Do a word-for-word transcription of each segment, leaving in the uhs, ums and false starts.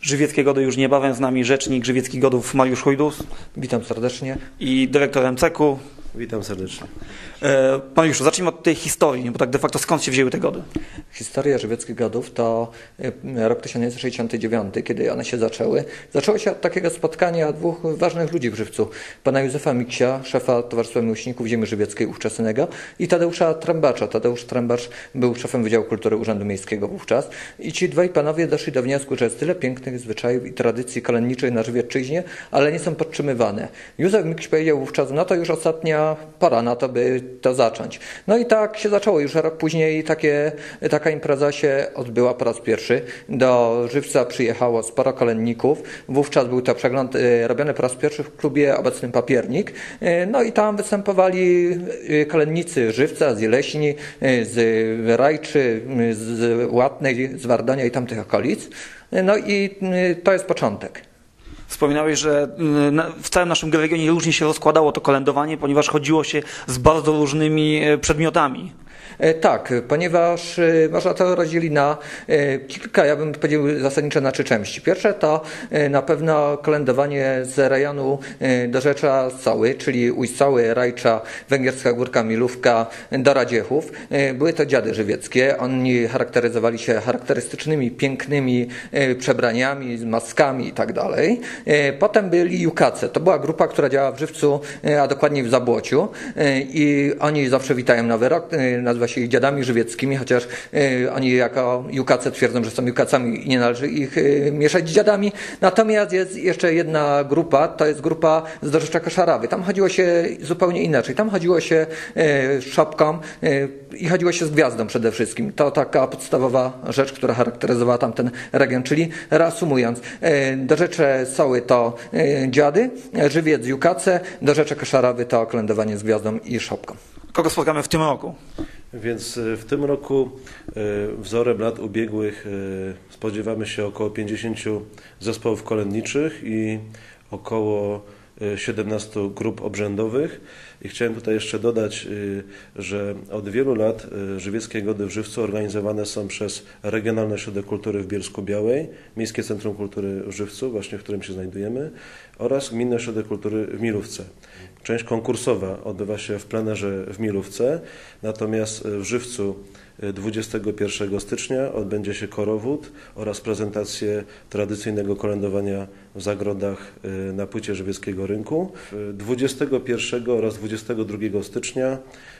Żywieckie Gody już niebawem, z nami rzecznik Żywieckich Godów Mariusz Hujdus. Witam serdecznie. I dyrektor M C K u. Witam serdecznie. E, Mariuszu, zacznijmy od tej historii, bo tak de facto skąd się wzięły te gody? Historia Żywieckich Godów to rok tysiąc dziewięćset sześćdziesiąty dziewiąty, kiedy one się zaczęły. Zaczęło się od takiego spotkania dwóch ważnych ludzi w Żywcu. Pana Józefa Miksia, szefa Towarzystwa Miłośników Ziemi Żywieckiej ówczesnego, i Tadeusza Trębacza. Tadeusz Trębacz był szefem Wydziału Kultury Urzędu Miejskiego wówczas. I ci dwaj panowie doszli do wniosku, że jest tyle pięknych zwyczajów i tradycji kalenniczych na Żywiecczyźnie, ale nie są podtrzymywane. Józef Miks powiedział wówczas, no to już ostatnia pora na to, by to zacząć. No i tak się zaczęło. Już rok później takie, taka impreza się odbyła po raz pierwszy. Do Żywca przyjechało sporo kalenników. Wówczas był to przegląd y, robiony po raz pierwszy w klubie obecnym Papiernik. Y, no i tam występowali y, kalennicy Żywca, z Jeleśni, y, z Rajczy, y, z Łatnej, z Wardonia i tamtych okolic. Y, no i y, to jest początek. Wspominałeś, że w całym naszym regionie różnie się rozkładało to kolędowanie, ponieważ chodziło się z bardzo różnymi przedmiotami. Tak, ponieważ można to rozdzielić na kilka, ja bym powiedział zasadniczo na trzy części. Pierwsze to na pewno kolędowanie z rejonu Dorzecza Cały, czyli Ujcały, Rajcza, Węgierska Górka, Milówka do Radziechów. Były to dziady żywieckie. Oni charakteryzowali się charakterystycznymi, pięknymi przebraniami, maskami i tak dalej. Potem byli Jukace. To była grupa, która działa w Żywcu, a dokładniej w Zabłociu. I oni zawsze witają nowy rok. Nazywa się ich dziadami żywieckimi, chociaż y, oni jako Jukace twierdzą, że są Jukacami i nie należy ich y, mieszać z dziadami. Natomiast jest jeszcze jedna grupa, to jest grupa z Dorzecza Koszarawy. Tam chodziło się zupełnie inaczej. Tam chodziło się y, szopką y, i chodziło się z gwiazdą przede wszystkim. To taka podstawowa rzecz, która charakteryzowała tamten region. Czyli reasumując, y, Dorzecze Soły to y, dziady, Żywiec Jukace, Dorzecze Koszarawy to kolędowanie z gwiazdą i szopką. Kogo spotkamy w tym roku? Więc w tym roku wzorem lat ubiegłych spodziewamy się około pięćdziesięciu zespołów kolędniczych i około siedemnastu grup obrzędowych. I chciałem tutaj jeszcze dodać, że od wielu lat Żywieckie Gody w Żywcu organizowane są przez Regionalny Ośrodek Kultury w Bielsku-Białej, Miejskie Centrum Kultury w Żywcu, właśnie w którym się znajdujemy, oraz Gminny Ośrodek Kultury w Milówce. Część konkursowa odbywa się w plenerze w Milówce, natomiast w Żywcu dwudziestego pierwszego stycznia odbędzie się korowód oraz prezentację tradycyjnego kolędowania w zagrodach na płycie Żywieckiego Rynku. dwudziestego pierwszego oraz dwudziestego drugiego stycznia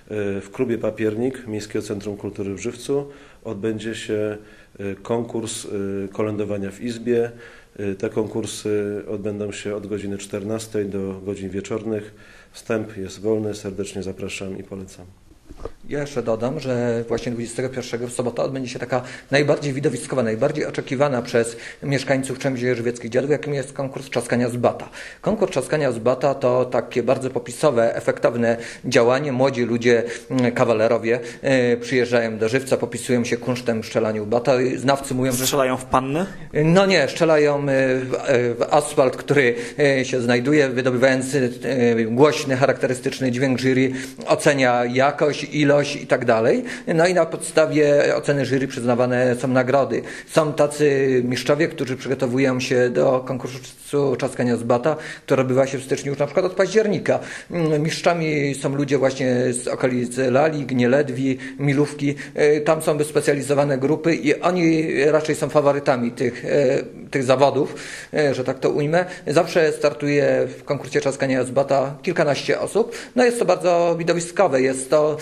w klubie Papiernik Miejskiego Centrum Kultury w Żywcu odbędzie się konkurs kolędowania w Izbie. Te konkursy odbędą się od godziny czternastej do godzin wieczornych. Wstęp jest wolny, serdecznie zapraszam i polecam. Ja jeszcze dodam, że właśnie dwudziestego pierwszego w sobotę odbędzie się taka najbardziej widowiskowa, najbardziej oczekiwana przez mieszkańców Czemzie Żywieckich Dziadów, jakim jest konkurs Trzaskania z Bata. Konkurs Trzaskania z Bata to takie bardzo popisowe, efektowne działanie. Młodzi ludzie, kawalerowie yy, przyjeżdżają do Żywca, popisują się kunsztem strzelaniu bata. Znawcy mówią, że... Strzelają w panny? No nie, strzelają w, w asfalt, który się znajduje, wydobywając głośny, charakterystyczny dźwięk. Jury ocenia jakość, ilość i tak dalej. No i na podstawie oceny jury przyznawane są nagrody. Są tacy mistrzowie, którzy przygotowują się do konkursu Trzaskania z Bata, który odbywa się w styczniu już na przykład od października. Mistrzami są ludzie właśnie z okolic Lali, Gnieledwi, Milówki. Tam są wyspecjalizowane grupy i oni raczej są faworytami tych, tych zawodów, że tak to ujmę. Zawsze startuje w konkursie Trzaskania z Bata kilkanaście osób. No jest to bardzo widowiskowe. Jest to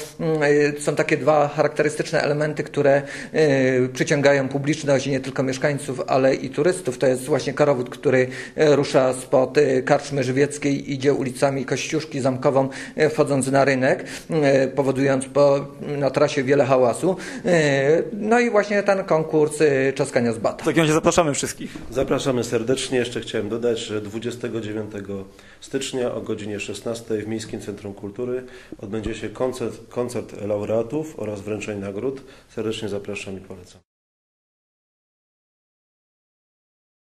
Są takie dwa charakterystyczne elementy, które y, przyciągają publiczność, nie tylko mieszkańców, ale i turystów. To jest właśnie korowód, który y, rusza spod y, karczmy żywieckiej, idzie ulicami Kościuszki, Zamkową, y, wchodząc na rynek, y, powodując po, na trasie wiele hałasu. Y, no i właśnie ten konkurs y, Trzaskania z Bata. W takim razie zapraszamy wszystkich. Zapraszamy serdecznie. Jeszcze chciałem dodać, że dwudziestego dziewiątego stycznia o godzinie szesnastej w Miejskim Centrum Kultury odbędzie się koncert, koncert laureatów oraz wręczenie nagród. Serdecznie zapraszam i polecam.